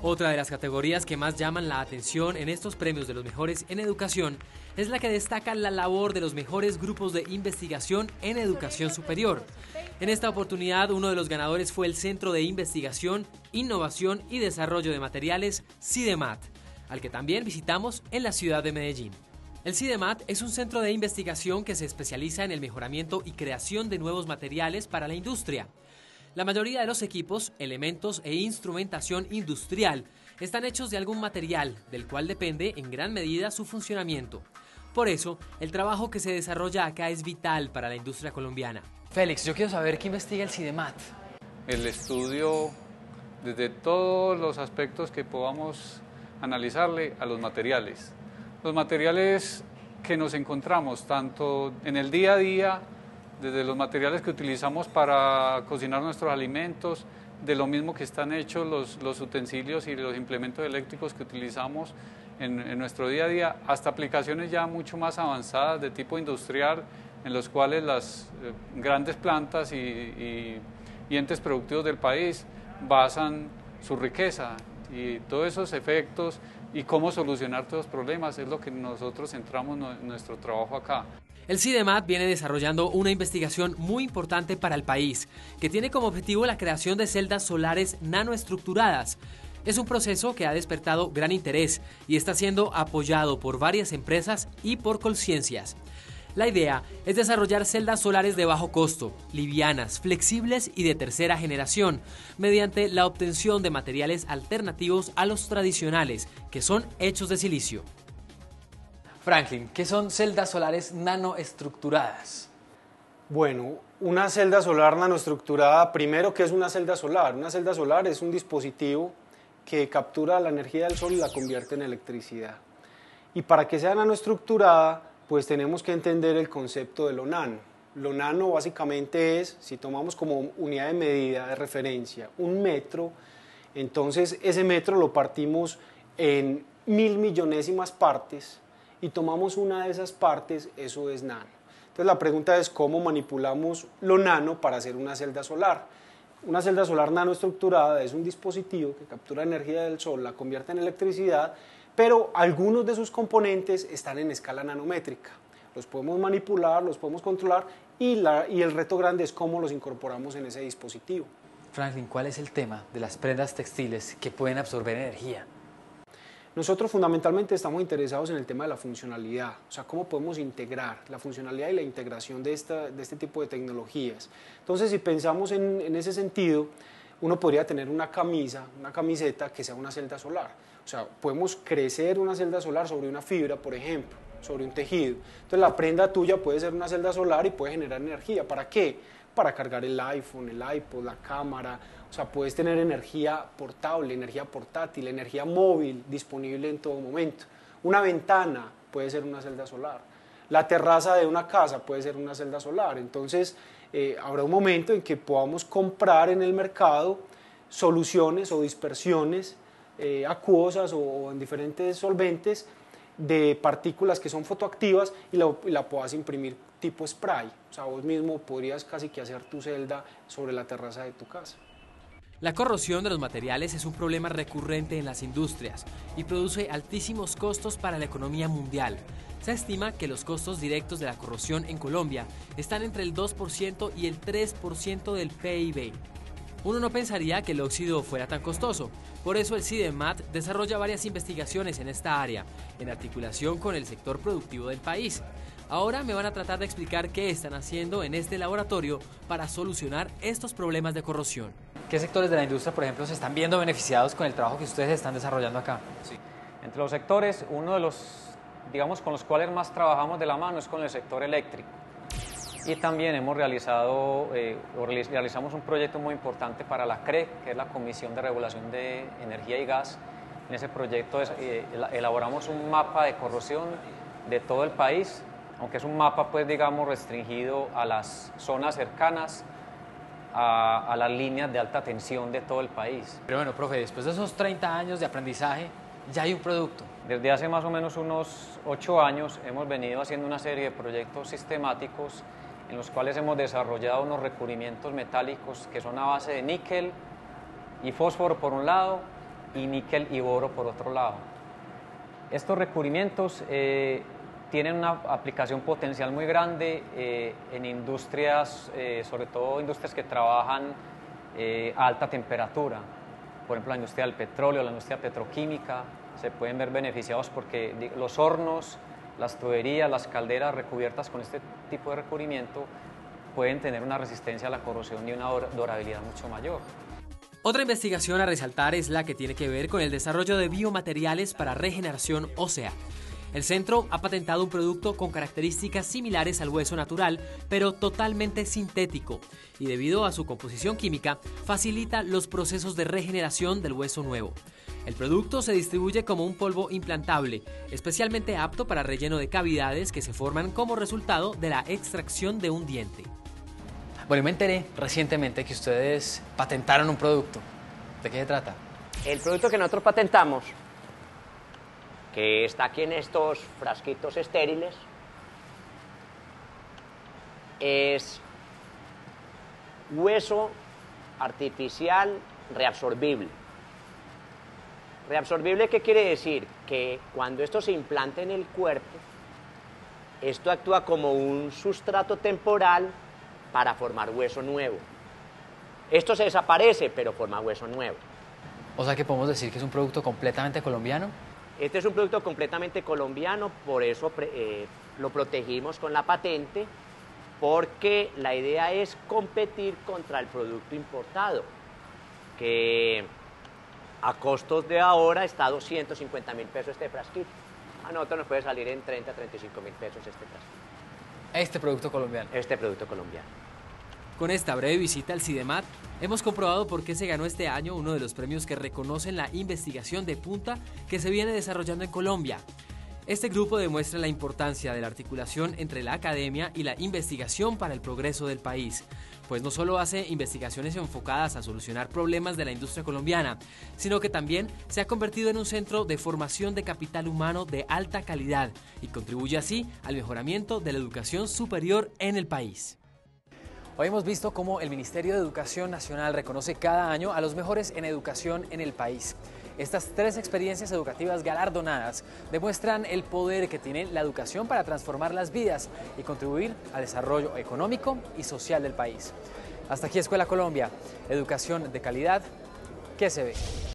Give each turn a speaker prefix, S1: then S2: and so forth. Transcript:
S1: Otra de las categorías que más llaman la atención en estos premios de los mejores en educación es la que destaca la labor de los mejores grupos de investigación en educación superior. En esta oportunidad, uno de los ganadores fue el Centro de Investigación, Innovación y Desarrollo de Materiales, CIDEMAT, al que también visitamos en la ciudad de Medellín. El CIDEMAT es un centro de investigación que se especializa en el mejoramiento y creación de nuevos materiales para la industria. La mayoría de los equipos, elementos e instrumentación industrial están hechos de algún material, del cual depende en gran medida su funcionamiento. Por eso, el trabajo que se desarrolla acá es vital para la industria colombiana.
S2: Félix, yo quiero saber qué investiga el CIDEMAT.
S3: El estudio desde todos los aspectos que podamos analizarle a los materiales. Los materiales que nos encontramos tanto en el día a día, desde los materiales que utilizamos para cocinar nuestros alimentos, de lo mismo que están hechos los utensilios y los implementos eléctricos que utilizamos en nuestro día a día, hasta aplicaciones ya mucho más avanzadas de tipo industrial, en los cuales las grandes plantas y entes productivos del país basan su riqueza, y todos esos efectos y cómo solucionar todos los problemas es lo que nosotros centramos en nuestro trabajo acá.
S1: El CIDEMAT viene desarrollando una investigación muy importante para el país, que tiene como objetivo la creación de celdas solares nanoestructuradas. Es un proceso que ha despertado gran interés y está siendo apoyado por varias empresas y por Colciencias. La idea es desarrollar celdas solares de bajo costo, livianas, flexibles y de tercera generación, mediante la obtención de materiales alternativos a los tradicionales, que son hechos de silicio.
S2: Franklin, ¿qué son celdas solares nanoestructuradas?
S4: Bueno, una celda solar nanoestructurada, primero, ¿qué es una celda solar? Una celda solar es un dispositivo que captura la energía del sol y la convierte en electricidad. Y para que sea nanoestructurada, pues tenemos que entender el concepto de lo nano. Lo nano básicamente es, si tomamos como unidad de medida, de referencia, un metro, entonces ese metro lo partimos en 1.000 millonésimas partes y tomamos una de esas partes, eso es nano. Entonces la pregunta es cómo manipulamos lo nano para hacer una celda solar. Una celda solar nanoestructurada es un dispositivo que captura energía del sol, la convierte en electricidad, pero algunos de sus componentes están en escala nanométrica. Los podemos manipular, los podemos controlar y el reto grande es cómo los incorporamos en ese dispositivo.
S2: Franklin, ¿cuál es el tema de las prendas textiles que pueden absorber energía?
S4: Nosotros fundamentalmente estamos interesados en el tema de la funcionalidad, o sea, cómo podemos integrar la funcionalidad y la integración de este tipo de tecnologías. Entonces, si pensamos en ese sentido, uno podría tener una camiseta que sea una celda solar. O sea, podemos crecer una celda solar sobre una fibra, por ejemplo, sobre un tejido. Entonces, la prenda tuya puede ser una celda solar y puede generar energía. ¿Para qué? Para cargar el iPhone, el iPod, la cámara. O sea, puedes tener energía portable, energía portátil, energía móvil disponible en todo momento. Una ventana puede ser una celda solar. La terraza de una casa puede ser una celda solar. Entonces, habrá un momento en que podamos comprar en el mercado soluciones o dispersiones acuosas o en diferentes solventes de partículas que son fotoactivas y la puedas imprimir tipo spray. O sea, vos mismo podrías casi que hacer tu celda sobre la terraza de tu casa.
S1: La corrosión de los materiales es un problema recurrente en las industrias y produce altísimos costos para la economía mundial. Se estima que los costos directos de la corrosión en Colombia están entre el 2% y el 3% del PIB. Uno no pensaría que el óxido fuera tan costoso, por eso el CIDEMAT desarrolla varias investigaciones en esta área, en articulación con el sector productivo del país. Ahora me van a tratar de explicar qué están haciendo en este laboratorio para solucionar estos problemas de corrosión.
S2: ¿Qué sectores de la industria, por ejemplo, se están viendo beneficiados con el trabajo que ustedes están desarrollando acá?
S5: Sí. Entre los sectores, uno de los, digamos, con los cuales más trabajamos de la mano es con el sector eléctrico. Y también hemos realizamos un proyecto muy importante para la CRE, que es la Comisión de Regulación de Energía y Gas. En ese proyecto elaboramos un mapa de corrosión de todo el país, aunque es un mapa, pues, digamos, restringido a las zonas cercanas a las líneas de alta tensión de todo el país.
S2: Pero bueno, profe, después de esos 30 años de aprendizaje, ya hay un producto.
S5: Desde hace más o menos unos 8 años hemos venido haciendo una serie de proyectos sistemáticos en los cuales hemos desarrollado unos recubrimientos metálicos que son a base de níquel y fósforo por un lado y níquel y oro por otro lado. Estos recubrimientos tienen una aplicación potencial muy grande en industrias, sobre todo industrias que trabajan a alta temperatura. Por ejemplo, la industria del petróleo, la industria petroquímica, se pueden ver beneficiados porque los hornos, las tuberías, las calderas recubiertas con este tipo de recubrimiento pueden tener una resistencia a la corrosión y una durabilidad mucho mayor.
S1: Otra investigación a resaltar es la que tiene que ver con el desarrollo de biomateriales para regeneración ósea. El centro ha patentado un producto con características similares al hueso natural, pero totalmente sintético, y debido a su composición química, facilita los procesos de regeneración del hueso nuevo. El producto se distribuye como un polvo implantable, especialmente apto para relleno de cavidades que se forman como resultado de la extracción de un diente.
S2: Bueno, me enteré recientemente que ustedes patentaron un producto. ¿De qué se trata?
S6: El producto que nosotros patentamos, que está aquí en estos frasquitos estériles, es hueso artificial reabsorbible. ¿Reabsorbible qué quiere decir? Que cuando esto se implanta en el cuerpo, esto actúa como un sustrato temporal para formar hueso nuevo. Esto se desaparece, pero forma hueso nuevo.
S2: O sea que podemos decir que es un producto completamente colombiano.
S6: Este es un producto completamente colombiano, por eso lo protegimos con la patente, porque la idea es competir contra el producto importado, que a costos de ahora está a 250.000 pesos este frasquito. A nosotros nos puede salir en 30 a 35.000 pesos este frasquito.
S2: Este producto colombiano.
S6: Este producto colombiano.
S1: Con esta breve visita al CIDEMAT, hemos comprobado por qué se ganó este año uno de los premios que reconocen la investigación de punta que se viene desarrollando en Colombia. Este grupo demuestra la importancia de la articulación entre la academia y la investigación para el progreso del país, pues no solo hace investigaciones enfocadas a solucionar problemas de la industria colombiana, sino que también se ha convertido en un centro de formación de capital humano de alta calidad y contribuye así al mejoramiento de la educación superior en el país.
S2: Hoy hemos visto cómo el Ministerio de Educación Nacional reconoce cada año a los mejores en educación en el país. Estas 3 experiencias educativas galardonadas demuestran el poder que tiene la educación para transformar las vidas y contribuir al desarrollo económico y social del país. Hasta aquí Escuela Colombia, educación de calidad que se ve.